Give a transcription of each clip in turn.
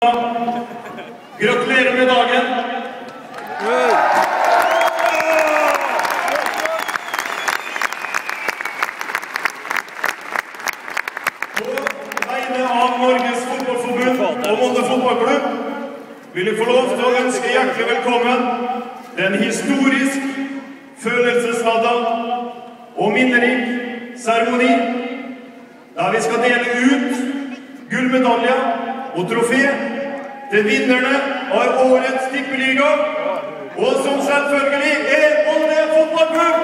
Gratulerer med dagen. På vegne av Norges Fotballforbund og Molde Fotballklubb vil jeg få lov til å ønske hjertelig velkommen til en historisk, følelsesladda og minnerik seremoni der vi skal dele ut gullmedaljer og trofé til vinnerne av årets tippeliga, og som selvfølgelig Molde Fotballklubb!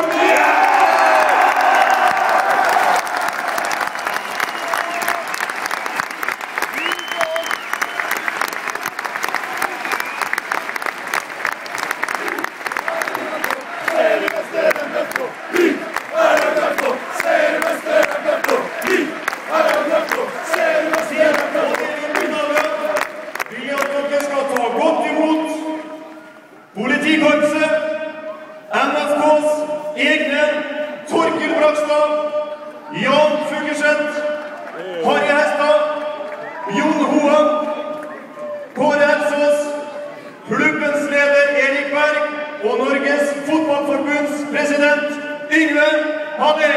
Politikorpset, NFKs egne Torkel Brakstad, Jan Fugerseth, Harry Hestad, Jon Hoan, Kåre Elsås, klubbens leder Erik Berg og Norges Fotballforbunds president Yngve Hadde.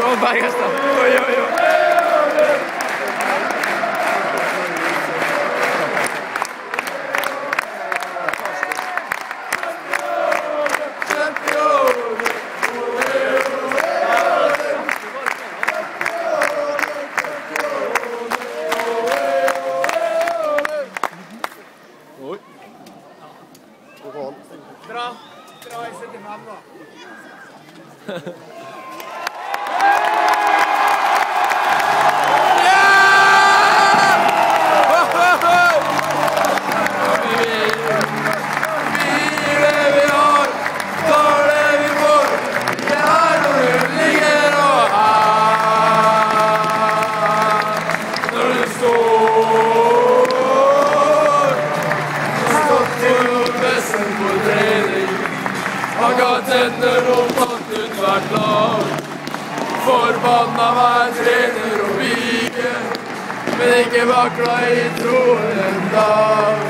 mot Bergestad. Oi, oi, oi. Bra i 75 da. Tenner og tatt ut hvert lag. Forbanna meg trener og vige, men ikke vakla i troen en dag.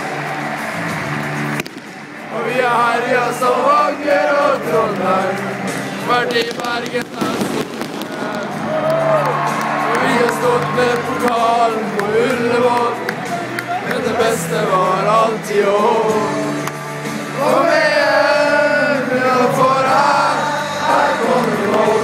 Og vi herja som Anger og Trondheim, vært i Bergen er solen. Og vi har stått med pokalen på Ullevål, men det beste var alltid år. Og med for her kommer vi